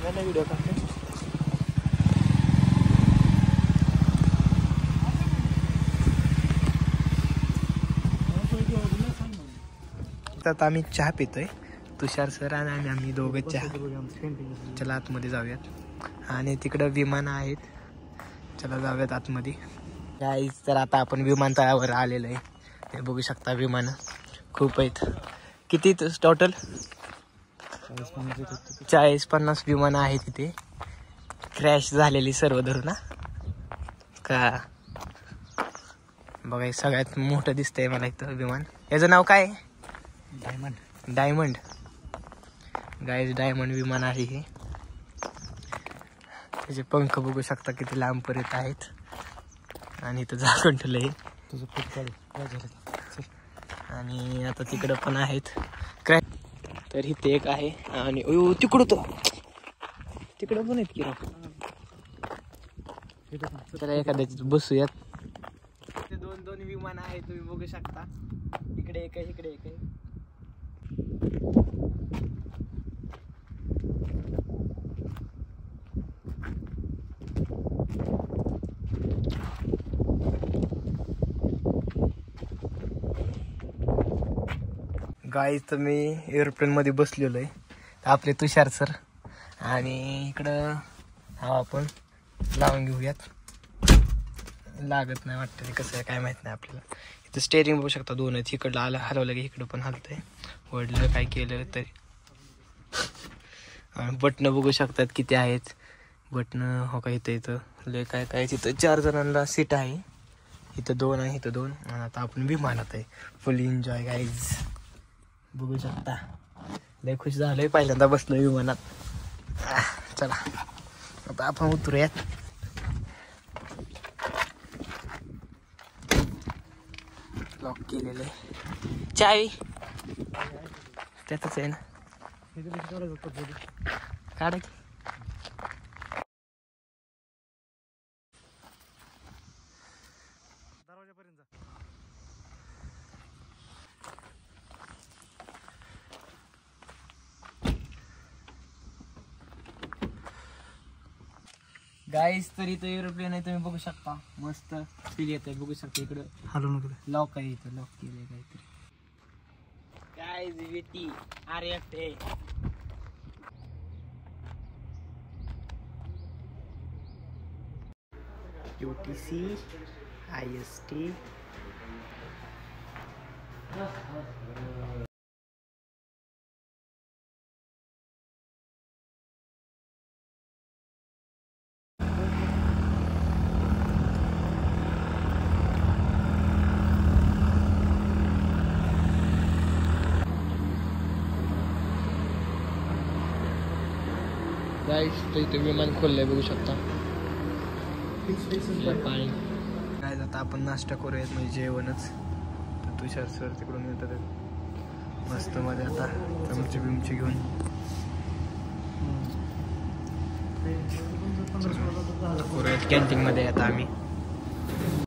Video करते. आता आम्ही चहा पितोय, तुषार सर आणि आम्ही दोघं चहा. चला आतमध्ये जाऊयात. आणि तिकडं विमान आहेत, चला जाऊयात आतमध्ये. गाईज तर आता आपण विमानतळावर आलेलो आहे. ते बघू शकता विमानं खूप आहेत. किती टोटल 40-50 विमानं आहेत तिथे. क्रॅश झालेली सर्व धरून ना का बघा. सगळ्यात मोठं दिसतंय मला इथं विमान. याचं नाव काय? डायमंड. गाईज डायमंड विमान आहे हे. त्याचे पंख बघू शकता किती लांबपर्यंत आहेत. आणि इथं झाकण ठेवलंय. आणि आता तिकडं पण आहेत क्रॅश. तर इथे एक आहे आणि तिकडं पण आहेत की. तर एखाद्याची बसूयात. ते दोन विमान आहेत, तुम्ही बघू शकता. इकडे एक आहे, इकडे एक आहे. गाईज तर मी एअरप्लेन मध्ये बसलेलो आहे. आपले तुषार सर. आणि इकडं हा आपण लावून घेऊयात. लागत नाही वाटतं, कसं आहे काय माहित नाही आपल्याला. इथं स्टेअरिंग बघू शकता, दोन आहेत. इकडलं हलवलं की इकडं पण हलतंय. वडलं काय केलं तरी. बटणं बघू शकतात किती आहेत. बटणं हो का इथं लय काय काय. तिथं 4 जणांना सीट आहे. इथं 2 आहे, इथं 2. आणि आता आपण विमानात आहे. फुल एन्जॉय गाईज बघू शकता. लय खुश झालोय, पहिल्यांदा बसलोय विमानात. चला आता आपण उतरूयात. लॉक केलेलं आहे. चावी त्यातच आहे ना, काढा की. गाईस तर इथं एरोप्लेन आहे, तुम्ही बघू शकता. मस्त फील येत आहे, बघू शकता. इकडं हलवून नको, लॉक आहे इथं, लॉक केलंय काहीतरी. गाईस वेटी RF आहे. UTC IST. गाईस तर इथे विमान खोललंय, बघू शकता. पाणी. काय आता आपण नाश्ता करूयात, म्हणजे जेवणच. तर तुषार सर तिकडून येतात मस्त मध्ये. आता चमचे बिमचे घेऊन करूयात कॅन्टीन मध्ये आता आम्ही.